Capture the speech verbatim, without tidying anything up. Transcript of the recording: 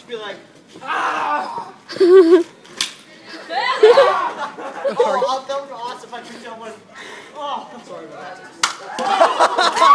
Just be like, ah! Oh, that would be awesome if I could someone. Oh, I'm sorry about that.